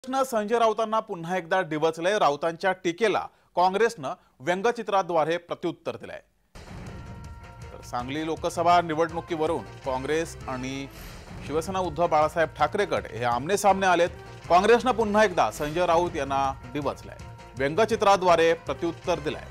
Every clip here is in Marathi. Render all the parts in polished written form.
प्रश्न संजय राऊतांना पुन्हा एकदा डिवचलंय। राऊतांच्या टीकेला काँग्रेसनं व्यंगचित्राद्वारे प्रत्युत्तर दिलंय। तर सांगली लोकसभा निवडणुकीवरून काँग्रेस आणि शिवसेना उद्धव बाळासाहेब ठाकरे गट हे आमने सामने आलेत। काँग्रेसनं पुन्हा एकदा संजय राऊत यांना डिवचलंय, व्यंगचित्राद्वारे प्रत्युत्तर दिलंय।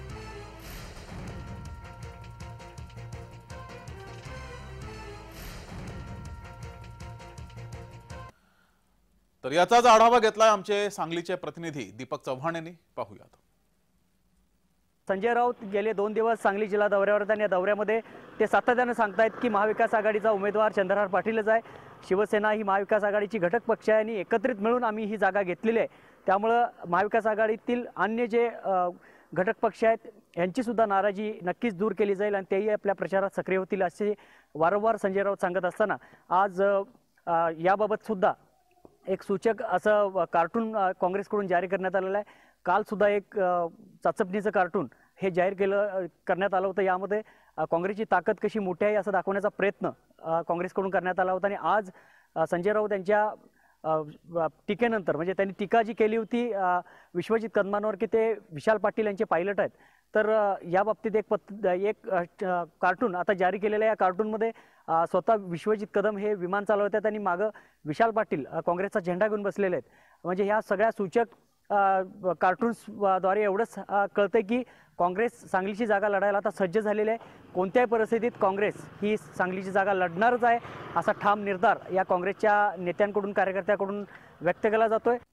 तर याचाच आढावा घेतलाय आमचे सांगलीचे प्रतिनिधी दीपक चव्हाण यांनी। पाहूयात। संजय राऊत गेले 2 दिवस सांगली जिल्हा दौऱ्यावर आहेत आणि या दौऱ्यामध्ये ते सातत्याने सांगतायत की महाविकास आघाडीचा उमेदवार चंद्रहार पाटीलच आहे। शिवसेना ही महाविकास आघाडीची घटक पक्ष आहे आणि एकत्रित मिळून आम्ही ही जागा घेतलेली आहे। त्यामुळे महाविकास आघाडीतील अन्य जे घटक पक्ष आहेत यांची सुद्धा नाराजी नक्कीच दूर केली जाईल आणि तेही आपल्या प्रचारात सक्रिय होतील असे वारंवार संजय राऊत सांगत असताना आज याबाबत सुद्धा एक सूचक असं कार्टून काँग्रेसकडून जारी करण्यात आलेलं आहे। काल सुद्धा एक चाचपणीचं कार्टून हे जाहीर करण्यात आलं होतं। यामध्ये काँग्रेसची ताकद कशी मोठी आहे असं दाखवण्याचा प्रयत्न काँग्रेसकडून करण्यात आला होता आणि आज संजय राऊत यांच्या टीकेनंतर म्हणजे त्यांनी टीका जी केली होती विश्वजित कदमांवर की ते विशाल पाटील यांचे पायलट आहेत, तर या बाबतीत एक कार्टून आता जारी केलेलं आहे। या कार्टूनमध्ये स्वतः विश्वजित कदम हे विमान चालवतात आणि मागं विशाल पाटील काँग्रेसचा झेंडा घेऊन बसलेले आहेत। म्हणजे ह्या सगळ्या सूचक कार्टून्सद्वारे एवढंच कळतंय की काँग्रेस सांगलीची जागा लढायला आता सज्ज झालेली आहे। कोणत्याही परिस्थितीत काँग्रेस ही सांगलीची जागा लढणारच आहे असा ठाम निर्धार या काँग्रेसच्या नेत्यांकडून कार्यकर्त्यांकडून व्यक्त केला जातोय।